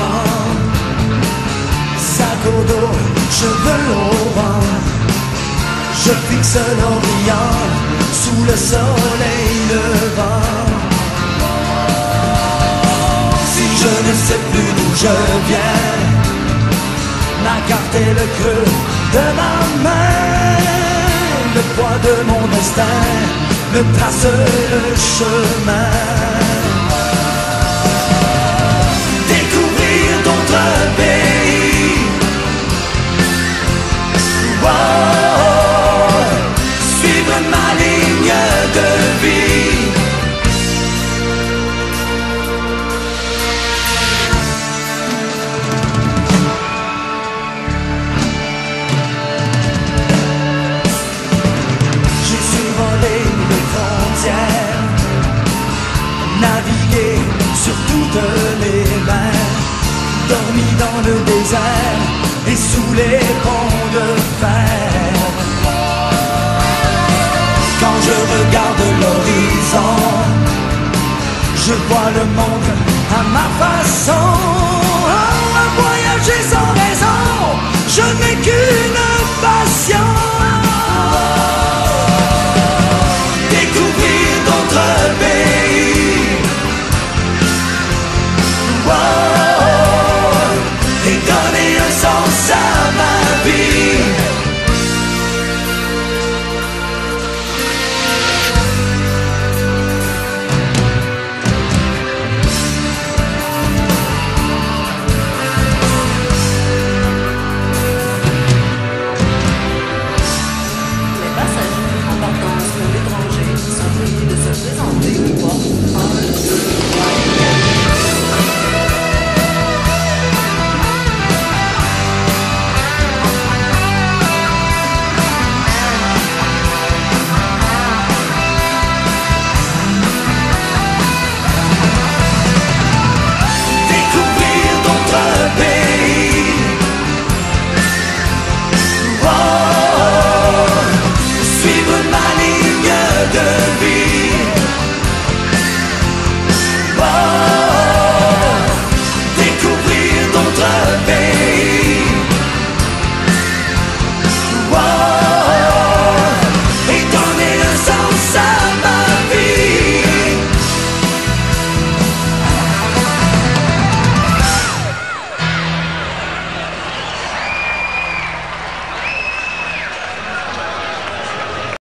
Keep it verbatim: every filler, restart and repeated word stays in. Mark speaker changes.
Speaker 1: vêtements, sac au dos, cheveux au vent. Je fixe l'Orient sous le soleil levant. Si je ne sais plus d'où je viens, ma carte est le creux de ma main. Le poids de mon destin me trace le chemin. Découvrir d'autres pays, wow, suivre ma ligne de vie. Naviguer sur toutes les mers, dormi dans le désert et sous les ponts de fer. Quand je regarde l'horizon, je vois le monde à ma façon.